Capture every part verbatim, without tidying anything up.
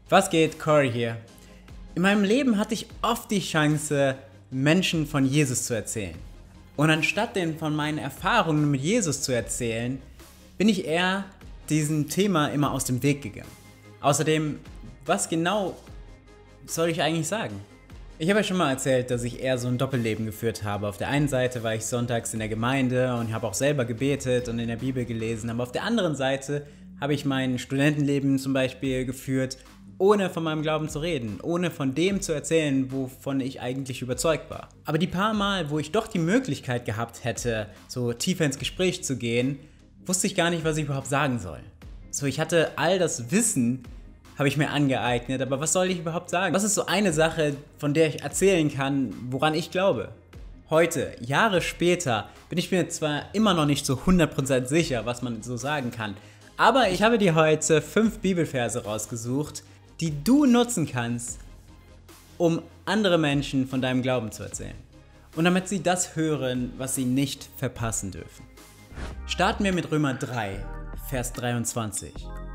Was geht, Corey hier. In meinem Leben hatte ich oft die Chance, Menschen von Jesus zu erzählen. Und anstatt denen von meinen Erfahrungen mit Jesus zu erzählen, bin ich eher diesem Thema immer aus dem Weg gegangen. Außerdem, was genau soll ich eigentlich sagen? Ich habe ja schon mal erzählt, dass ich eher so ein Doppelleben geführt habe. Auf der einen Seite war ich sonntags in der Gemeinde und habe auch selber gebetet und in der Bibel gelesen. Aber auf der anderen Seite habe ich mein Studentenleben zum Beispiel geführt, ohne von meinem Glauben zu reden, ohne von dem zu erzählen, wovon ich eigentlich überzeugt war. Aber die paar Mal, wo ich doch die Möglichkeit gehabt hätte, so tiefer ins Gespräch zu gehen, wusste ich gar nicht, was ich überhaupt sagen soll. So, ich hatte all das Wissen, habe ich mir angeeignet, aber was soll ich überhaupt sagen? Was ist so eine Sache, von der ich erzählen kann, woran ich glaube? Heute, Jahre später, bin ich mir zwar immer noch nicht so hundert Prozent sicher, was man so sagen kann, aber ich habe dir heute fünf Bibelverse rausgesucht, die du nutzen kannst, um andere Menschen von deinem Glauben zu erzählen. Und damit sie das hören, was sie nicht verpassen dürfen. Starten wir mit Römer drei, Vers dreiundzwanzig.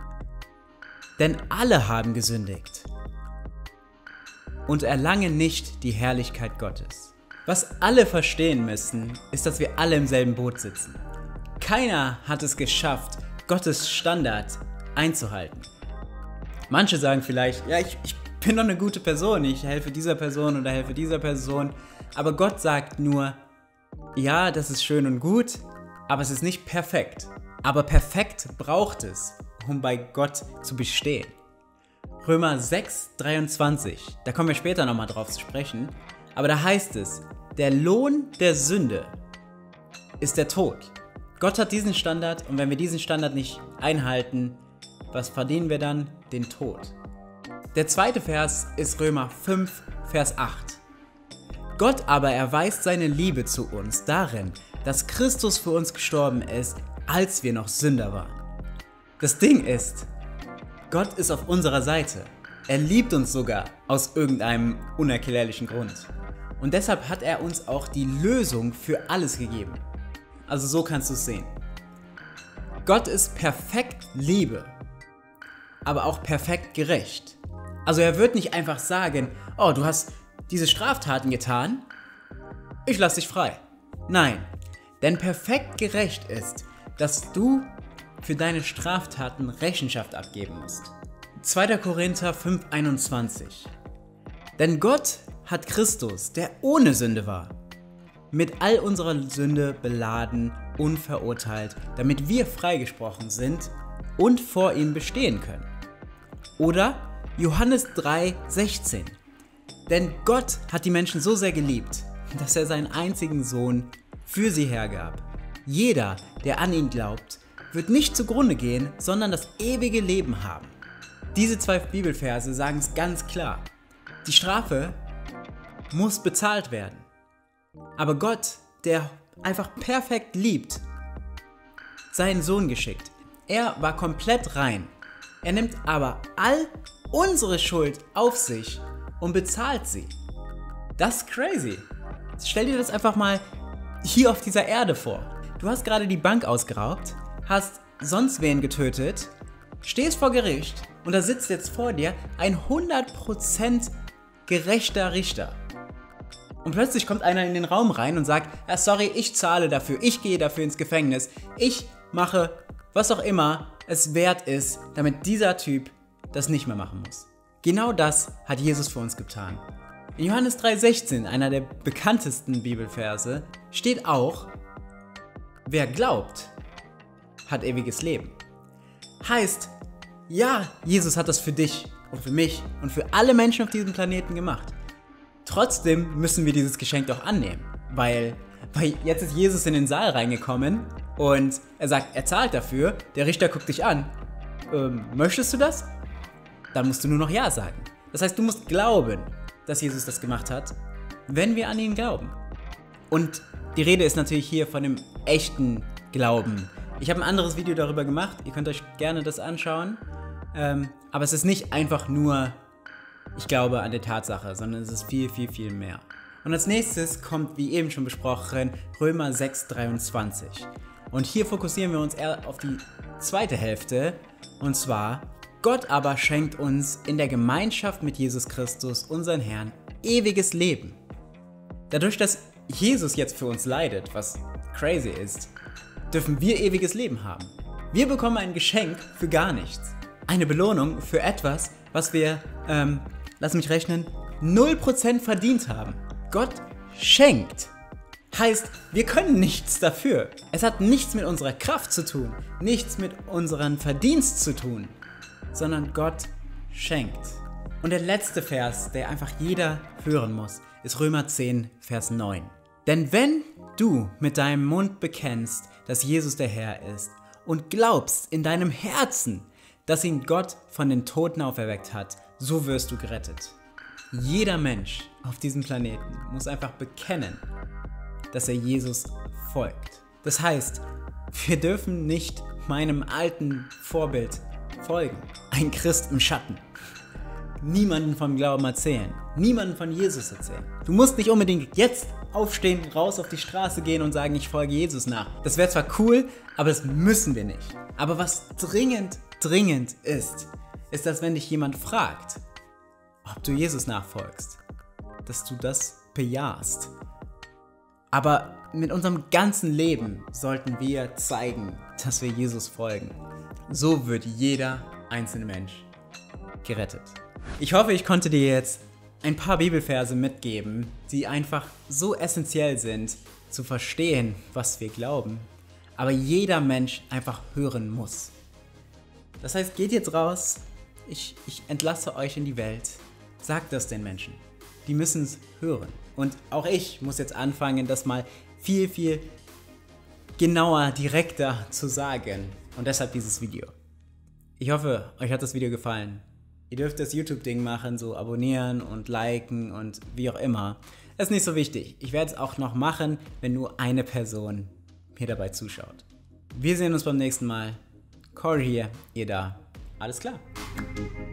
Denn alle haben gesündigt und erlangen nicht die Herrlichkeit Gottes. Was alle verstehen müssen, ist, dass wir alle im selben Boot sitzen. Keiner hat es geschafft, Gottes Standard einzuhalten. Manche sagen vielleicht, ja, ich, ich bin doch eine gute Person, ich helfe dieser Person oder helfe dieser Person. Aber Gott sagt nur, ja, das ist schön und gut, aber es ist nicht perfekt. Aber perfekt braucht es, um bei Gott zu bestehen. Römer sechs, dreiundzwanzig, da kommen wir später nochmal drauf zu sprechen, aber da heißt es, der Lohn der Sünde ist der Tod. Gott hat diesen Standard und wenn wir diesen Standard nicht einhalten, was verdienen wir dann? Den Tod. Der zweite Vers ist Römer fünf, Vers acht. Gott aber erweist seine Liebe zu uns darin, dass Christus für uns gestorben ist, als wir noch Sünder waren. Das Ding ist, Gott ist auf unserer Seite. Er liebt uns sogar aus irgendeinem unerklärlichen Grund. Und deshalb hat er uns auch die Lösung für alles gegeben. Also so kannst du es sehen. Gott ist perfekt Liebe, aber auch perfekt gerecht. Also er wird nicht einfach sagen, oh, du hast diese Straftaten getan, ich lass dich frei. Nein, denn perfekt gerecht ist, dass du für deine Straftaten Rechenschaft abgeben musst. zweiter Korinther fünf, einundzwanzig. Denn Gott hat Christus, der ohne Sünde war, mit all unserer Sünde beladen und verurteilt, damit wir freigesprochen sind und vor ihm bestehen können. Oder Johannes drei, sechzehn. Denn Gott hat die Menschen so sehr geliebt, dass er seinen einzigen Sohn für sie hergab. Jeder, der an ihn glaubt, wird nicht zugrunde gehen, sondern das ewige Leben haben. Diese zwei Bibelverse sagen es ganz klar. Die Strafe muss bezahlt werden. Aber Gott, der einfach perfekt liebt, seinen Sohn geschickt. Er war komplett rein. Er nimmt aber all unsere Schuld auf sich und bezahlt sie. Das ist crazy. Stell dir das einfach mal hier auf dieser Erde vor. Du hast gerade die Bank ausgeraubt, hast sonst wen getötet, stehst vor Gericht und da sitzt jetzt vor dir ein hundert Prozent gerechter Richter. Und plötzlich kommt einer in den Raum rein und sagt, ja, sorry, ich zahle dafür, ich gehe dafür ins Gefängnis, ich mache was auch immer es wert ist, damit dieser Typ das nicht mehr machen muss. Genau das hat Jesus für uns getan. In Johannes drei, sechzehn, einer der bekanntesten Bibelverse, steht auch, wer glaubt, hat ewiges Leben. Heißt, ja, Jesus hat das für dich und für mich und für alle Menschen auf diesem Planeten gemacht. Trotzdem müssen wir dieses Geschenk doch annehmen, weil, weil jetzt ist Jesus in den Saal reingekommen und er sagt, er zahlt dafür, der Richter guckt dich an. Ähm, möchtest du das? Dann musst du nur noch Ja sagen. Das heißt, du musst glauben, dass Jesus das gemacht hat, wenn wir an ihn glauben. Und die Rede ist natürlich hier von dem echten Glauben. Ich habe ein anderes Video darüber gemacht, ihr könnt euch gerne das anschauen. Ähm, aber es ist nicht einfach nur, ich glaube an die Tatsache, sondern es ist viel, viel, viel mehr. Und als nächstes kommt, wie eben schon besprochen, Römer sechs, dreiundzwanzig. Und hier fokussieren wir uns eher auf die zweite Hälfte, und zwar Gott aber schenkt uns in der Gemeinschaft mit Jesus Christus, unseren Herrn, ewiges Leben. Dadurch, dass Jesus jetzt für uns leidet, was crazy ist, dürfen wir ewiges Leben haben. Wir bekommen ein Geschenk für gar nichts. Eine Belohnung für etwas, was wir, ähm, lass mich rechnen, null Prozent verdient haben. Gott schenkt. Heißt, wir können nichts dafür. Es hat nichts mit unserer Kraft zu tun, nichts mit unserem Verdienst zu tun, sondern Gott schenkt. Und der letzte Vers, der einfach jeder hören muss, ist Römer zehn, Vers neun. Denn wenn du mit deinem Mund bekennst, dass Jesus der Herr ist und glaubst in deinem Herzen, dass ihn Gott von den Toten auferweckt hat, so wirst du gerettet. Jeder Mensch auf diesem Planeten muss einfach bekennen, dass er Jesus folgt. Das heißt, wir dürfen nicht meinem alten Vorbild folgen. Ein Christ im Schatten. Niemanden vom Glauben erzählen. Niemanden von Jesus erzählen. Du musst nicht unbedingt jetzt aufstehen, raus auf die Straße gehen und sagen, ich folge Jesus nach. Das wäre zwar cool, aber das müssen wir nicht. Aber was dringend, dringend ist, ist, dass wenn dich jemand fragt, ob du Jesus nachfolgst, dass du das bejahst. Aber mit unserem ganzen Leben sollten wir zeigen, dass wir Jesus folgen. So wird jeder einzelne Mensch gerettet. Ich hoffe, ich konnte dir jetzt ein paar Bibelverse mitgeben, die einfach so essentiell sind, zu verstehen, was wir glauben, aber jeder Mensch einfach hören muss. Das heißt, geht jetzt raus, ich, ich entlasse euch in die Welt, sagt das den Menschen. Die müssen es hören. Und auch ich muss jetzt anfangen, das mal viel, viel genauer, direkter zu sagen. Und deshalb dieses Video. Ich hoffe, euch hat das Video gefallen. Ihr dürft das YouTube-Ding machen, so abonnieren und liken und wie auch immer. Das ist nicht so wichtig. Ich werde es auch noch machen, wenn nur eine Person mir dabei zuschaut. Wir sehen uns beim nächsten Mal. Corey hier, ihr da. Alles klar.